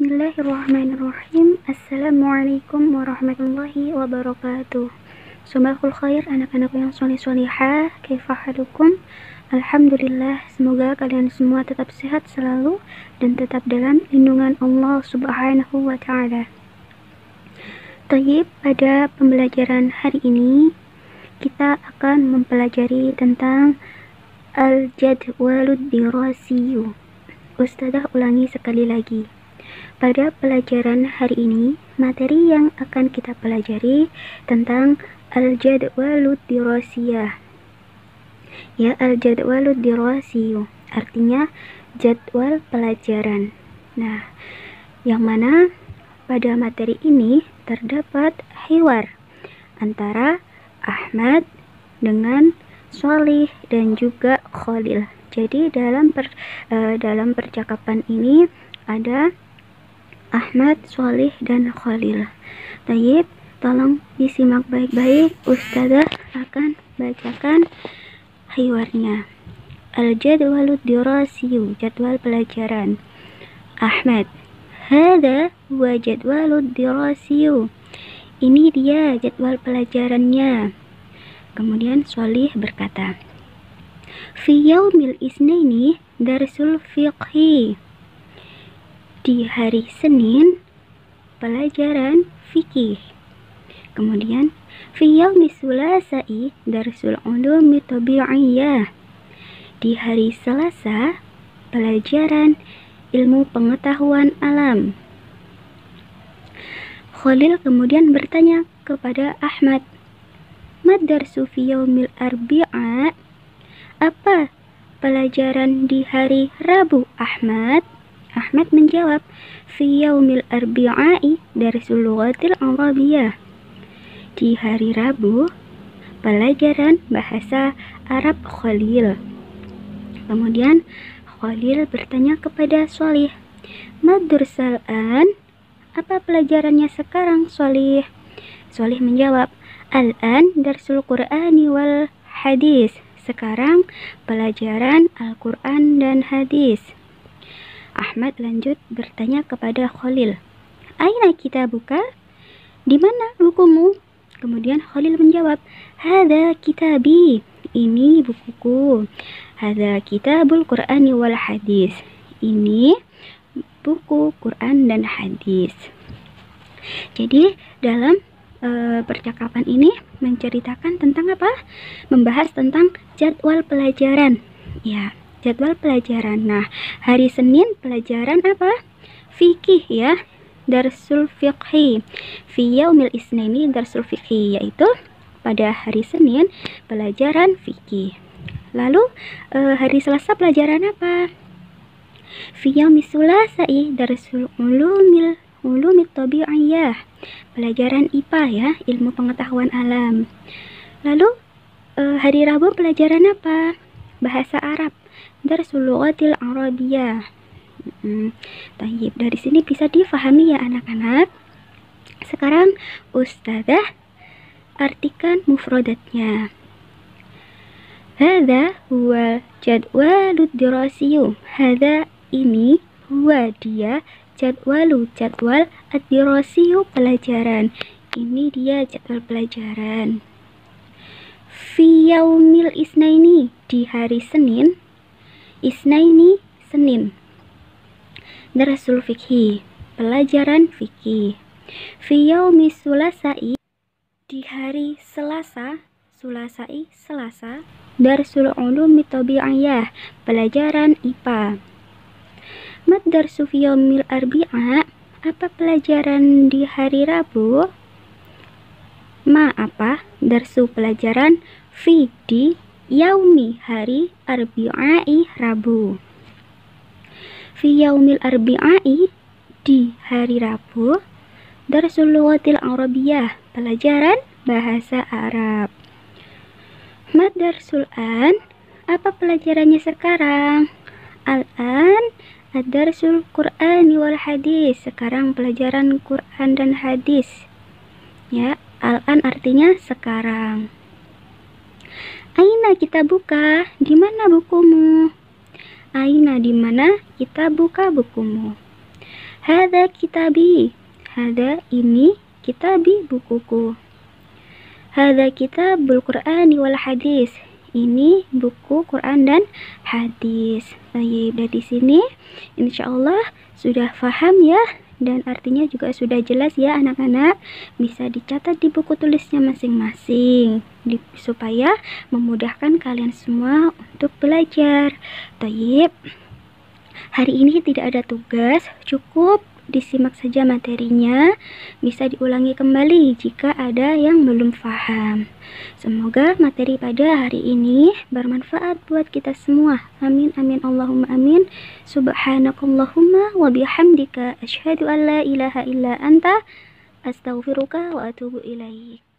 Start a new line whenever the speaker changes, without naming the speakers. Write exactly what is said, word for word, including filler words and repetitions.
Bismillahirrahmanirrahim. Assalamualaikum warahmatullahi wabarakatuh. Sobahul khair anak-anak yang soleh-solihah. Kaifa halukum? Alhamdulillah, semoga kalian semua tetap sehat selalu dan tetap dalam lindungan Allah subhanahu wa ta'ala. Tayyib, pada pembelajaran hari ini kita akan mempelajari tentang al-jadwalud dirasiyu. Ustadzah ulangi sekali lagi. Pada pelajaran hari ini, materi yang akan kita pelajari tentang al-jadwalud dirasiyah. Ya, al-jadwalud dirasiyu artinya jadwal pelajaran. Nah, yang mana pada materi ini terdapat hiwar antara Ahmad dengan Sholih dan juga Khalil. Jadi dalam per, uh, dalam percakapan ini ada Ahmad, Sholih, dan Khalil. Tayyib, tolong disimak baik-baik. Ustadzah akan bacakan hiwarnya. Al-jadwalud dirasiyu, jadwal pelajaran. Ahmad, hada huwa jadwalud dirasiyu. Ini dia jadwal pelajarannya. Kemudian Sholih berkata, fi yaumil isnaini darsul fiqhi. Di hari Senin pelajaran fikih. Kemudian fi yaumis sulasai darsul ulumi tabi'iyah. Di hari Selasa pelajaran ilmu pengetahuan alam. Khalil kemudian bertanya kepada Ahmad, mad darsu fi yaumil arbi'a? Apa pelajaran di hari Rabu, Ahmad? Ahmad menjawab, fi yaumil arbi'ai darsul lughatil arabiyah. Di hari Rabu pelajaran bahasa Arab Khalil. Kemudian Khalil bertanya kepada Sholih, mad dursal an? Apa pelajarannya sekarang, Sholih? Sholih menjawab, al-an darsul Qur'ani wal hadis. Sekarang pelajaran Al-Quran dan hadis. Ahmad lanjut bertanya kepada Khalil, aina kitabuka? Di mana bukumu? Kemudian Khalil menjawab, hada kitabi. Ini bukuku. Hada kitabul Qur'ani wal hadis. Ini buku Quran dan hadis. Jadi dalam e, percakapan ini menceritakan tentang apa? Membahas tentang jadwal pelajaran. Ya, jadwal pelajaran. Nah, hari Senin pelajaran apa? Fikih ya. Darsul fiqhi. Fi yaumil isnaini darsul fiqhi, yaitu pada hari Senin pelajaran fikih. Lalu e, hari Selasa pelajaran apa? Fi yaumis sulasai darsul ulumil ulumit tabi'iyah. Pelajaran I P A ya, ilmu pengetahuan alam. Lalu e, hari Rabu pelajaran apa? Bahasa Arab. Darsul lughatil arabiyah. Hmm, tayyib, dari sini bisa difahami ya anak-anak. Sekarang ustadzah artikan mufradatnya. Hadza huwa jadwalud dirasiyu. Hadza ini, huwa dia, jadwalu jadwal, ad-dirasiyu pelajaran. Ini dia jadwal pelajaran. Fi yaumil isnaini, di hari Senin. Isnaini, Senin. Darsul fikhi, pelajaran fikih. Fi yaumis sulasai, di hari Selasa. Sulasai, Selasa. Darsul ulumi tabi'iyah, pelajaran I P A. Mad darsu fi yaumil arbi'a? Apa pelajaran di hari Rabu? Ma apa? Darsu pelajaran fi di yaumi hari arbi'ai Rabu. Fi yaumil arbi'ai, di hari Rabu. Darsul lughatil arabiyah, pelajaran bahasa Arab. Mad darsul an? Apa pelajarannya sekarang? Al-an ad-darsul Qur'ani wal hadis. Sekarang pelajaran Quran dan hadis. Ya, al-an artinya sekarang. Aina kita buka? Di mana bukumu? Aina, di mana kita buka bukumu? Hadza kitabi. Hadza ini kitabi bukuku. Hadza kitabul Qur'ani wal hadis. Ini buku Quran dan hadis. Baik, dari sini insyaallah sudah paham ya, dan artinya juga sudah jelas ya anak-anak. Bisa dicatat di buku tulisnya masing-masing supaya memudahkan kalian semua untuk belajar. Baik, hari ini tidak ada tugas, cukup disimak saja materinya, bisa diulangi kembali jika ada yang belum paham. Semoga materi pada hari ini bermanfaat buat kita semua. Amin amin Allahumma amin. Subhanakallahumma wa bihamdika asyhadu an la ilaha illa anta astaghfiruka wa atubu ilaik.